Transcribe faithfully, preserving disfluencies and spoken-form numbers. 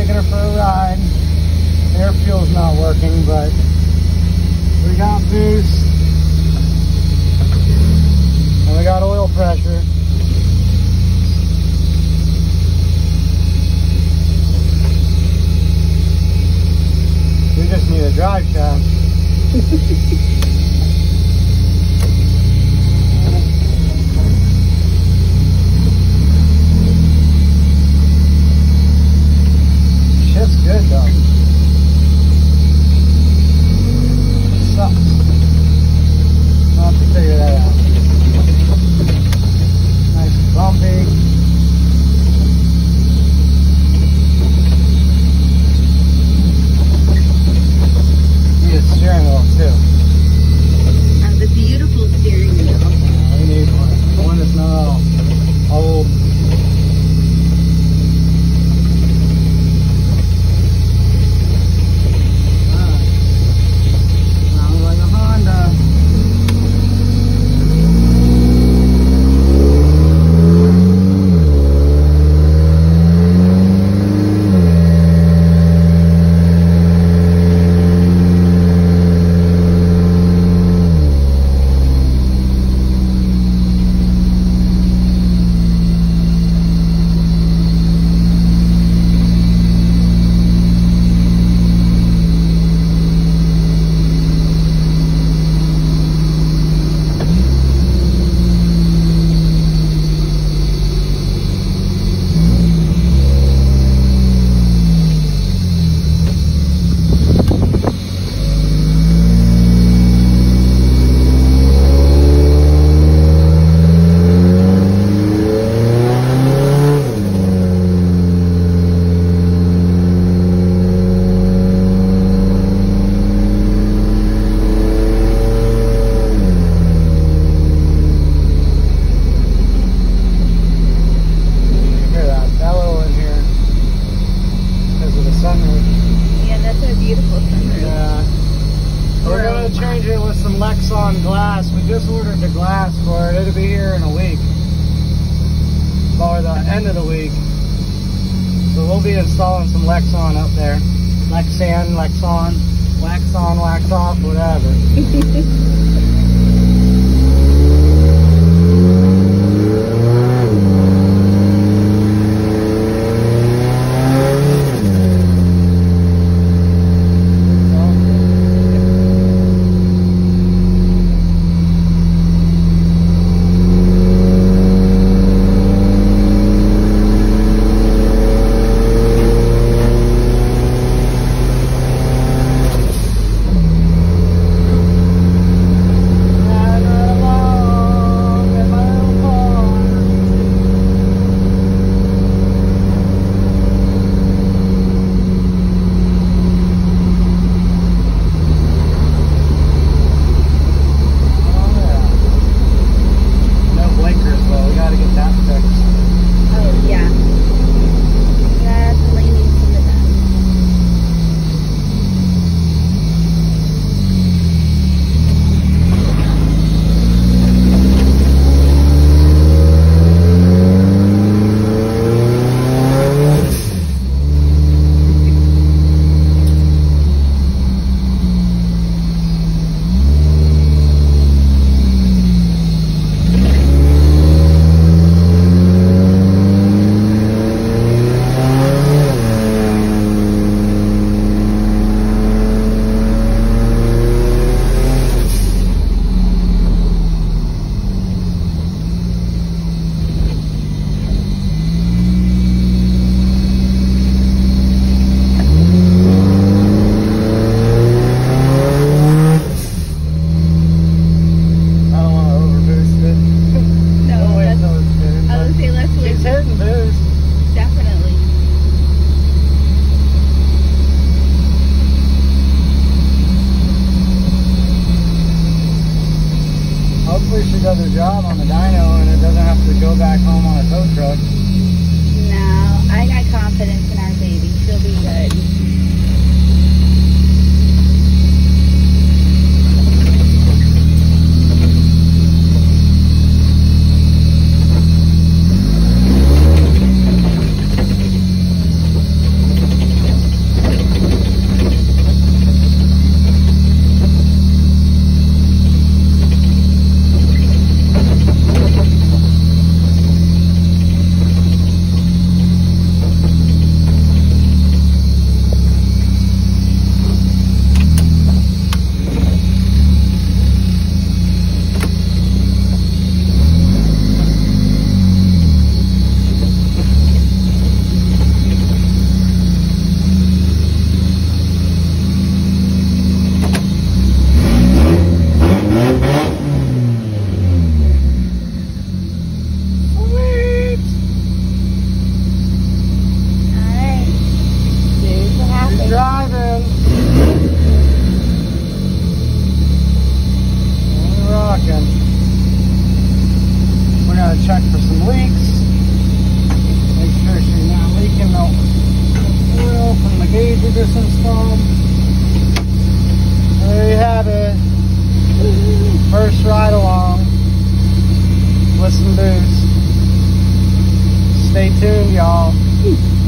taking her for a ride. Air fuel's not working, but we got boost. And we got oil pressure. We just need a drive shaft. Shit's good though. Sucks. I'll have to figure that out. Nice and bumpy. Need a steering wheel too. Have a beautiful steering wheel. Uh, we need one. One that's not all old. Lexan glass. We just ordered the glass for it. It'll be here in a week, or the end of the week. So we'll be installing some Lexan up there. Lexan, Lexan, wax on, wax off, whatever. Does her job on the dyno and it doesn't have to go back home on a tow truck. No, I got confidence in our baby. She'll be good. Stay tuned, y'all.